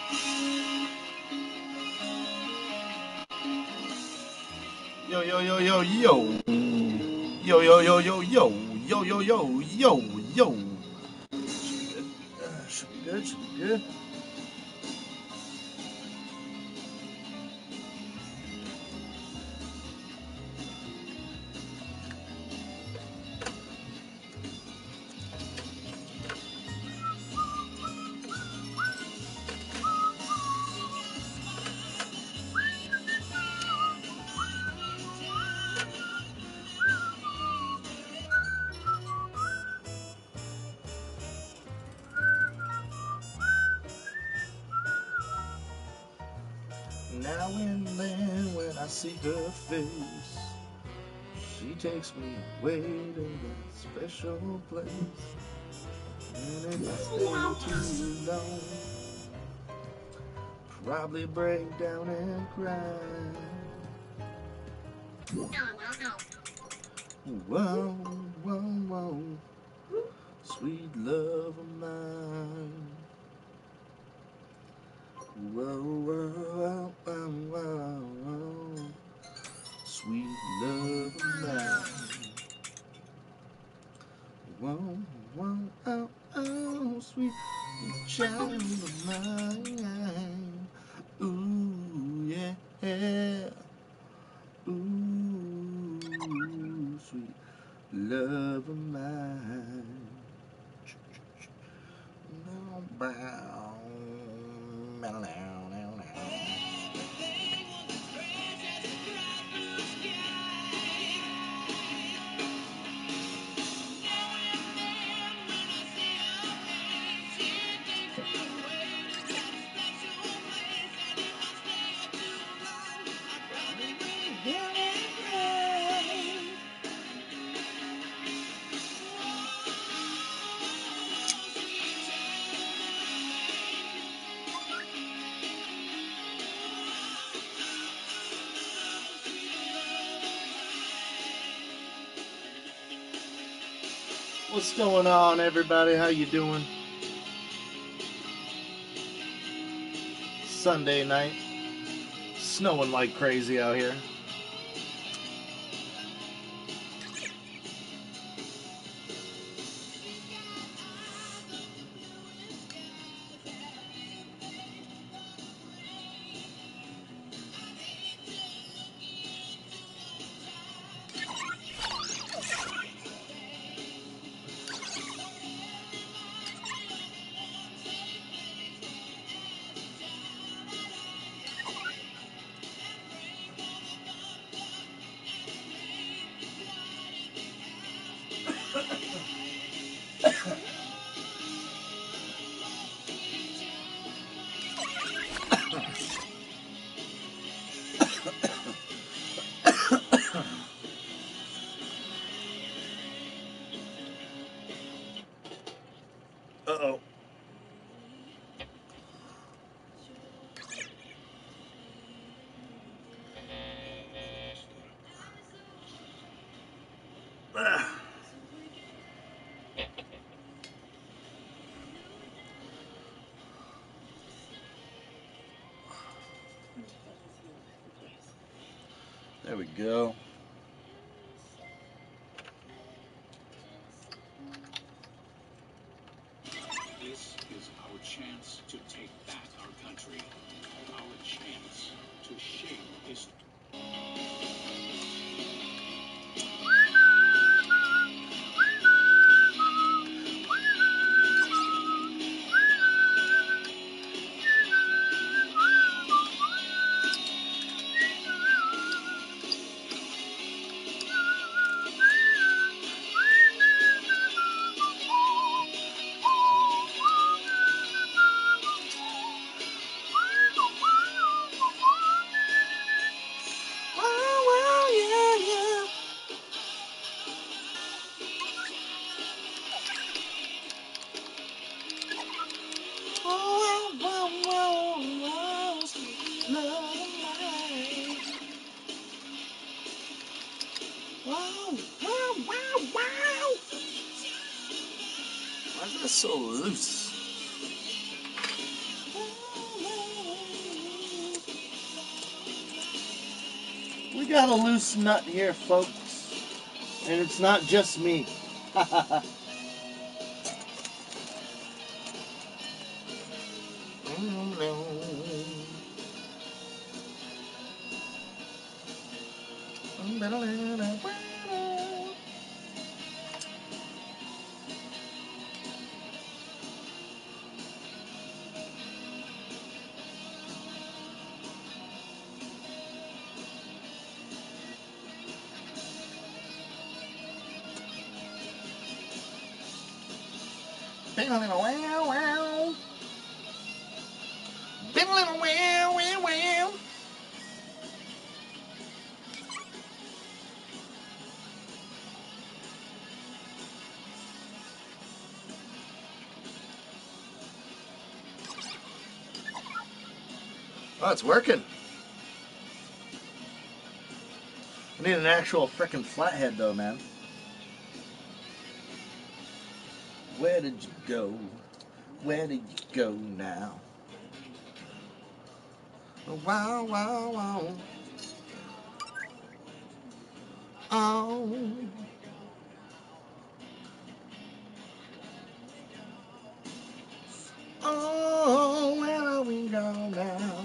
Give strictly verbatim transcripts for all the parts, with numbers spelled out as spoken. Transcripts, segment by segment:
Yo, yo, yo, yo, yo. Yo, yo, yo, yo, yo. Yo, yo, yo, yo, yo. Should be good. Uh, should be good. Should be good. Now and then when I see her face, she takes me away to that special place. And if I stay too long, probably break down and cry. Whoa, whoa, whoa, sweet love of mine. Whoa, whoa, whoa, whoa, whoa, sweet love of mine. Whoa, whoa, oh, oh, sweet child of mine. Ooh, yeah. Ooh, sweet love of mine. Now, bow. Now, now, now, now. What's going on, everybody? How you doing? Sunday night. Snowing like crazy out here. Uh-oh. Ah. There we go. This is our chance to take back our country. Our chance to shape history. Why is that so loose? We got a loose nut here, folks. And it's not just me. Oh, it's working. I need an actual frickin' flathead, though, man. Where did you go? Where did you go now? Wow, wow, wow. Oh. Oh, where are we go now?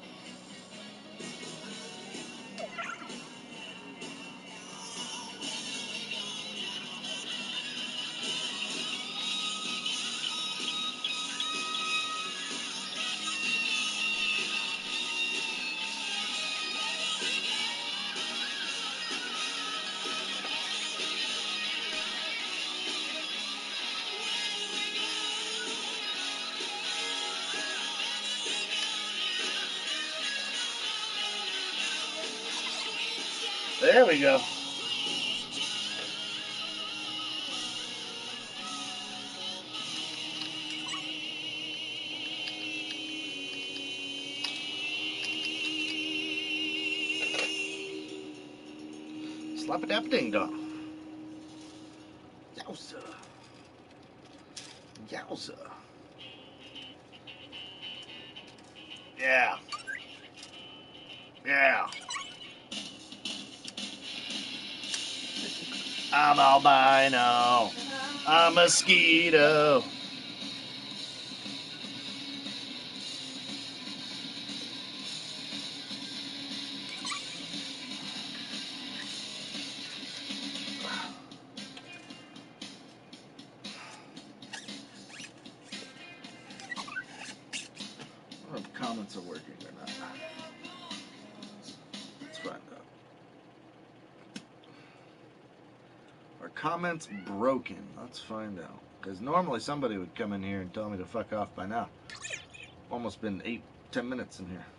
There we go. Slap a dap ding dong. Yowza. Yowza. Yeah. Yeah. I'm albino. I'm a mosquito. I don't know if comments are working or not. Let's find out. Are comments broken? Let's find out. Because normally somebody would come in here and tell me to fuck off by now. Almost been eight, ten minutes in here.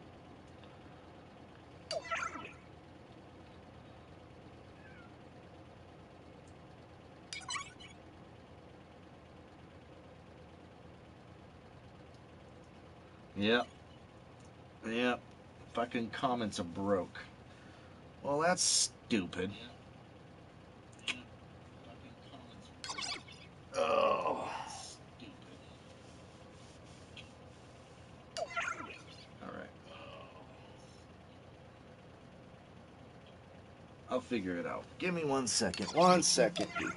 Yep. Yep. Fucking comments are broke. Well, that's stupid. Oh. Alright. I'll figure it out. Give me one second. One second, people.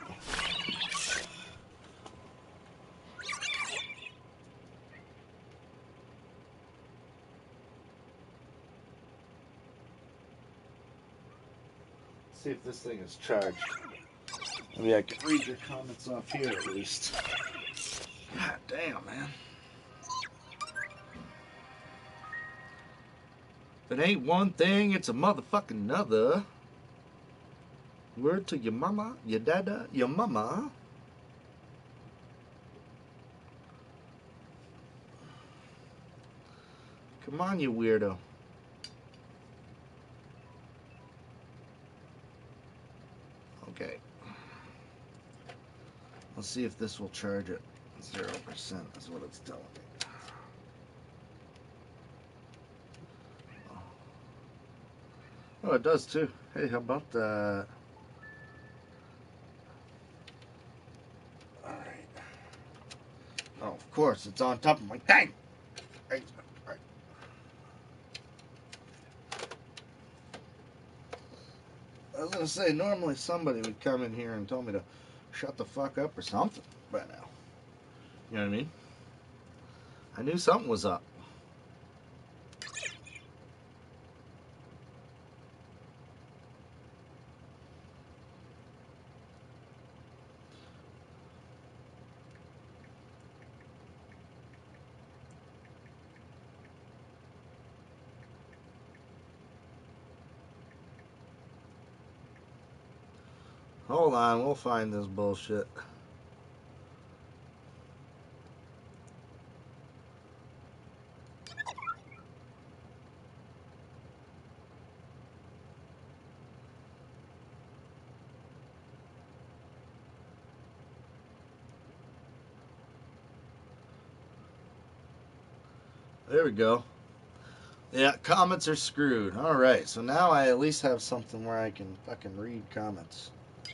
See if this thing is charged. Maybe I can read your comments off here at least. God damn, man. If it ain't one thing, it's a motherfucking another. Word to your mama, your dada, your mama. Come on, you weirdo. Okay. Let's see if this will charge it. Zero percent is what it's telling me. Oh, it does too. Hey, how about that? Alright. Oh, of course, it's on top of my tank. Right. Right. I was gonna say, normally somebody would come in here and tell me to shut the fuck up or something by now. You know what I mean? I knew something was up. Hold on, we'll find this bullshit. There we go. Yeah, comments are screwed. Alright, so now I at least have something where I can fucking read comments.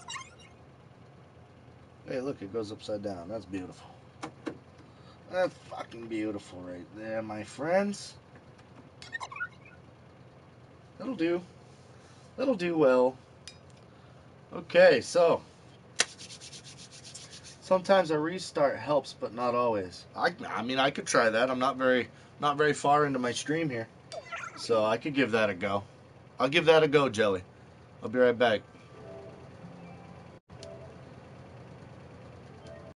Hey, look, it goes upside down. That's beautiful. That's fucking beautiful right there, my friends. That'll do. That'll do well. Okay, so sometimes a restart helps, but not always. I, I mean, I could try that. I'm not very, not very far into my stream here, so I could give that a go. I'll give that a go, Jelly. I'll be right back.